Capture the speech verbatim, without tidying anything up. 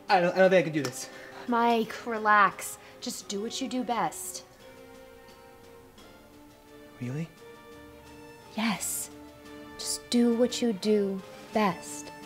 I don't, I don't think I can do this. Mike, relax. Just do what you do best. Really? Yes. Just do what you do best.